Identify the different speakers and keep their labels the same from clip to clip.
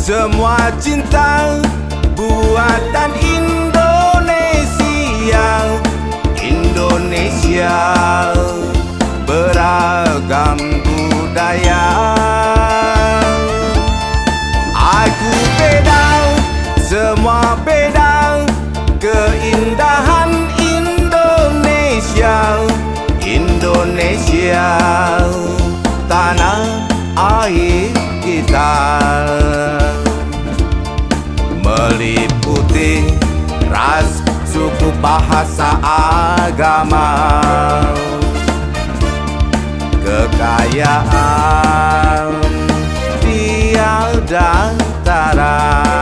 Speaker 1: Semua cinta buatan Indonesia. Indonesia beragam budaya. Aku beda, semua beda. Keindahan Indonesia. Indonesia tanah air kita, meliputi ras, suku, bahasa, agama, kekayaan tiada tara,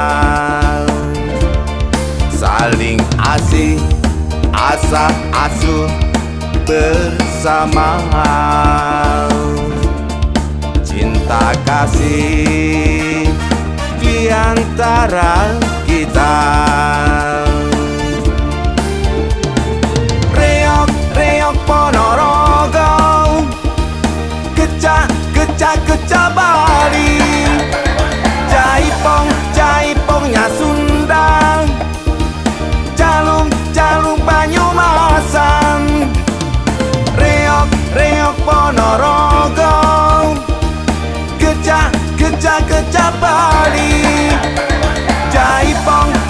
Speaker 1: saling asih, asah asuh bersama, cinta kasih di antara kita. Reog reog Ponorogo, kecak kecak kecak Bali, jaipong jaipongnya Sunda, calung calung Banyumasan. Reog reog Ponorogo, kecak kecak kecak Bali, jaipong